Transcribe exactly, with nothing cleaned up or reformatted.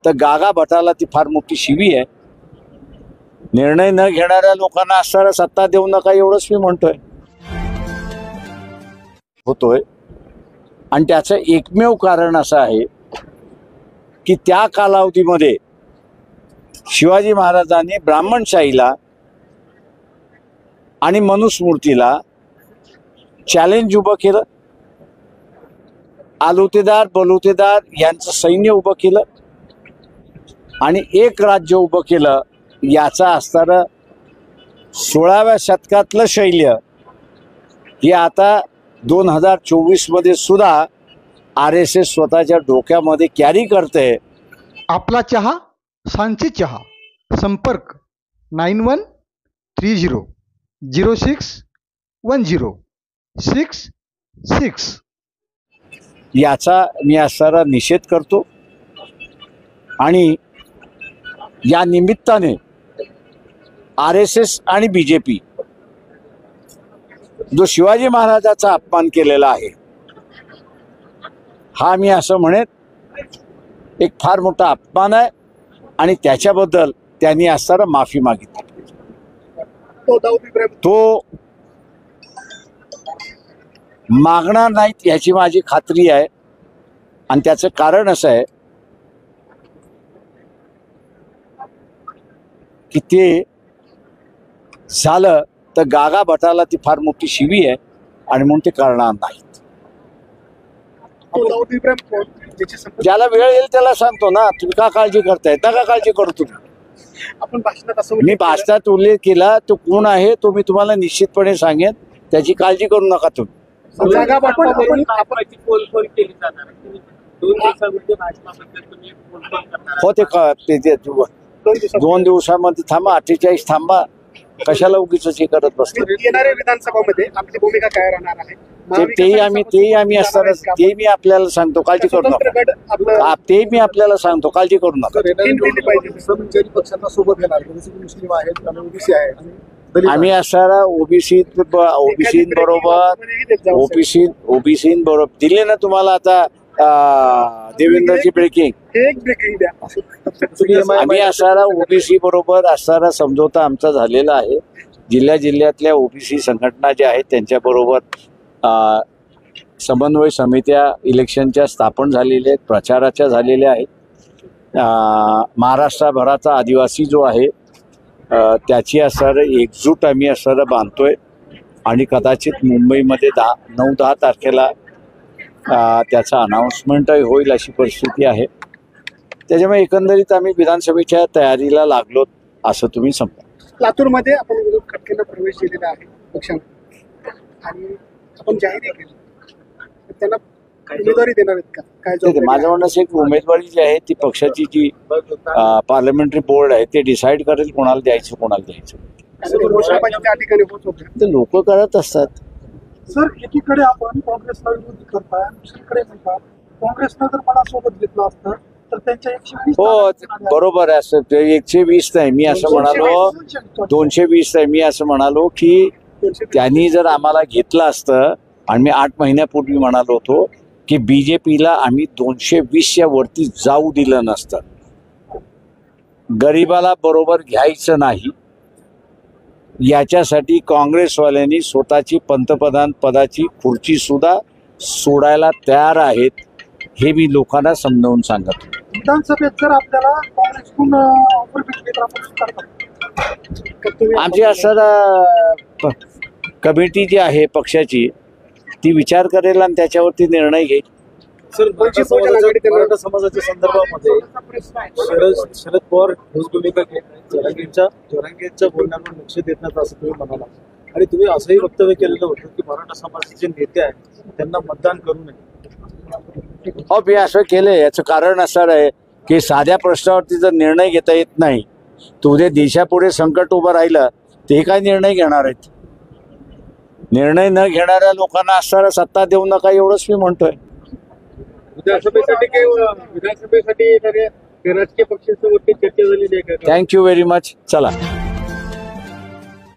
तर गागा भटाला ती फार मोठी शिवी आहे. निर्णय न घेणाऱ्या लोकांना असणारा सत्ता देऊ नका एवढंच मी म्हणतोय होतोय. आणि त्याचं एकमेव कारण असं आहे की त्या कालावधीमध्ये शिवाजी महाराजांनी ब्राह्मणशाहीला आणि मनुस्मृतीला चॅलेंज उभं केलं. आलुतेदार बलुतेदार यांचं सैन्य उभं केलं आणि एक राज्य उभं केलं. याचा असणारं सोळाव्या शतकातलं शैल्य हे आता दोन हजार चोवीस मध्ये सुद्धा आर एस एस स्वतःच्या डोक्यामध्ये कॅरी करते. आपला चहा सांची चहा. संपर्क nine one three zero zero six one zero six six. याचा मी असणारा निषेध करतो आणि या निमित्ताने आर एस एस आणि बी जे पी जो शिवाजी महाराजाचा अपमान केलेला आहे हा मी असं म्हणेन एक फार मोठा अपमान आहे आणि त्याच्याबद्दल त्यांनी असणारा माफी मागितली. तो मागणार नाहीत याची माझी खात्री आहे आणि त्याचं कारण असं आहे की ते झालं तर गागा भटाला ती फार मोठी शिवी आहे आणि म्हणून ते करणार नाहीत. ज्याला वेळ येईल त्याला सांगतो ना. तुम्ही का काळजी करताय? नका काळजी करू तुम्ही. आपण भाषणात असं मी भाषणात उल्लेख केला तो कोण आहे तो मी तुम्हाला निश्चितपणे सांगेन. त्याची काळजी करू नका तुम्ही. हो ते दोन दिवसामध्ये थांबा, अठ्ठेचाळीस थांबा. कशाला उगीच हे करत बसतो. येणाऱ्या विधानसभामध्ये आपली भूमिका काय राहणार आहे तेही आम्ही तेही आम्ही असताना ते मी आपल्याला सांगतो. काळजी करू नका. ते मी आपल्याला सांगतो. काळजी करू नका. आम्ही असणारा ओबीसी ओबीसी बरोबर ओबीसी ओबीसी बरोबर दिले ना तुम्हाला आता देवेंद्रची ब्रेकिंग. आम्ही असणारा ओबीसी बरोबर असणारा समझोता आमचा झालेला आहे. जिल्ह्या जिल्ह्यातल्या ओबीसी संघटना ज्या आहेत त्यांच्या बरोबर समन्वय समित्या इलेक्शनच्या स्थापन झालेल्या आहेत, प्रचाराच्या झालेल्या आहेत. महाराष्ट्रभराचा आदिवासी जो आहे त्याची असणारं एकजूट आम्ही असणारं बांधतोय आणि कदाचित मुंबईमध्ये दहा नऊ दहा तारखेला त्याचा अनाऊन्समेंटही होईल अशी परिस्थिती आहे. त्याच्यामुळे एकंदरीत आम्ही विधानसभेच्या तयारीला लागलो असं तुम्ही समजा. लातूरमध्ये आपण विरोध खटक्याला प्रवेश दिलेला आहे पक्षाने आणि आपण जाहीर केलं त्यांना उमेदवारी देणार आहेत का काय? माझं म्हणणं एक उमेदवारी जी आहे ती पक्षाची जी पार्लमेंटरी बोर्ड आहे ते डिसाईड करेल कोणाला द्यायचं कोणाला द्यायचं. त्या ठिकाणी होत होते ते लोक करत असतात. सर एकीकडे आपण काँग्रेसला विरोध करताय आणि दुसरीकडे म्हणतात काँग्रेसनं जर मला सोबत घेतलं असतं तर त्यांच्या एकशे वीस हो बरोबर आहे. असं ते एकशे वीस नाही मी असं म्हणालो दोनशे वीस नाही मी असं म्हणालो की त्यांनी जर आम्हाला घेतलं असतं आणि मी आठ महिन्यापूर्वी म्हणालो होतो की बीजेपीला आम्ही दोनशे वीसच्या वरती जाऊ दिलं नसतं. गरीबाला बरोबर घ्यायचं नाही याच्यासाठी काँग्रेसवाल्यांनी स्वतःची पंतप्रधान पदाची खुर्ची सुद्धा सोडायला तयार आहेत हे मी लोकांना समजावून सांगतो. विधानसभेत जर आपल्याला काँग्रेसकडून ऑफर भेटली तर आपण आमची असं कमिटी जी आहे पक्षाची ती विचार करेल आणि त्याच्यावरती निर्णय घेईल. सर मराठा समाजाच्या संदर्भामध्ये शरद शरद पवार ठोस भूमिका घेत आहेत. जरांगेंच्या जरांगेंच्या बोलण्यावर लक्ष देत नाही असं तुम्ही म्हणाला आणि तुम्ही असंही वक्तव्य केलेलं होतं की मराठा समाजाचे नेते आहेत त्यांना मतदान करू नये. हो मी असं केलंय. याचं कारण असं आहे की साध्या प्रश्नावरती जर निर्णय घेता येत नाही तर उद्या देशापुढे संकट उभं राहिलं ते काय निर्णय घेणार आहेत. निर्णय न घेणाऱ्या लोकांना असणारा सत्ता देऊ नका एवढंच मी म्हणतोय. विधानसभेसाठी विधानसभेसाठी राजकीय पक्षांसोबत चर्चा झालेली आहे. Thank you very much. चला.